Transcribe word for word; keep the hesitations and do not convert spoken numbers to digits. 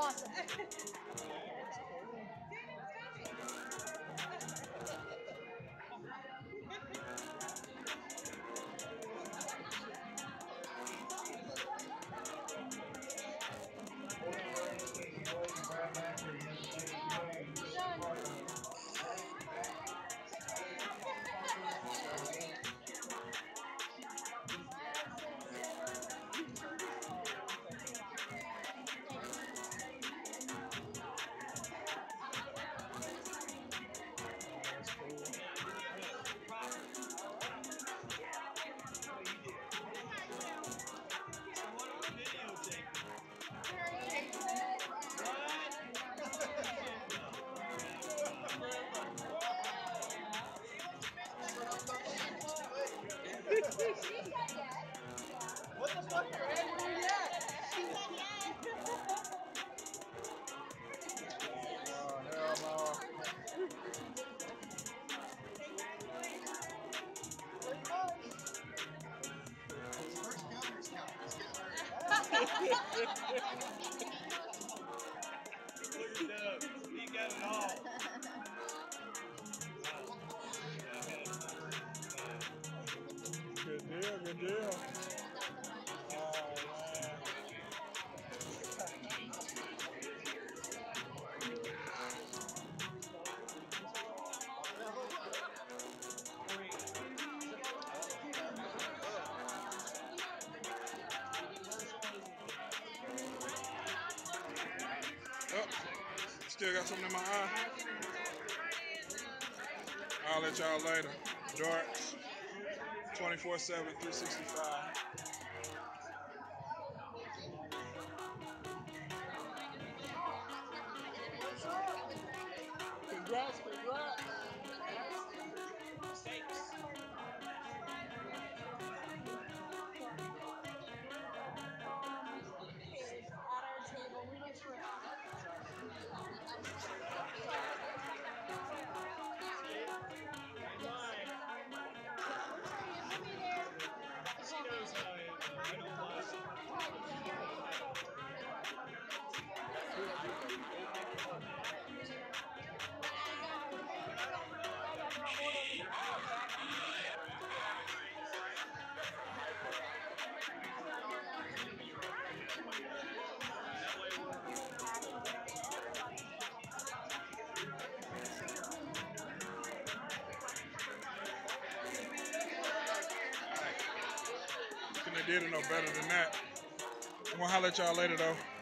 awesome. What the fuck, man? Where you at? Oh, hell no. First counters count. Let's get married. Look at that. He got it all. Good deal, good deal. Oh, man. Oh, still got something in my eye. I'll let y'all later. Darts, twenty-four seven, three sixty-five. Congrats, congrats. Couldn't have did it no better than that. I'm gonna holler at y'all later though.